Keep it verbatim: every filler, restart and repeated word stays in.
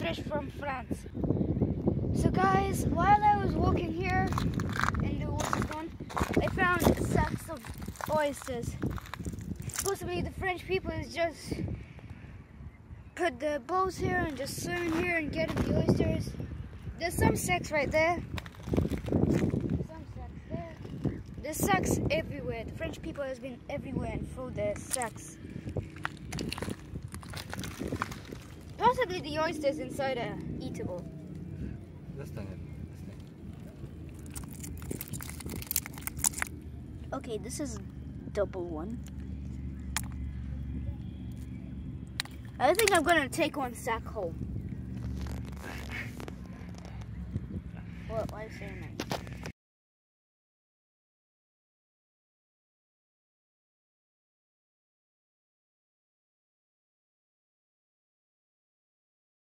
fish from France. So guys, while I was walking here in the water, I found sacks of oysters. Possibly the French people is just put the boats here and just swim here and get the oysters. There's some sacks right there. Some sacks there. There's sacks everywhere. The French people has been everywhere and throw their sacks. Possibly the oysters inside are eatable. Okay, this is double one. I think I'm gonna take one sack home. What? Why are you saying that?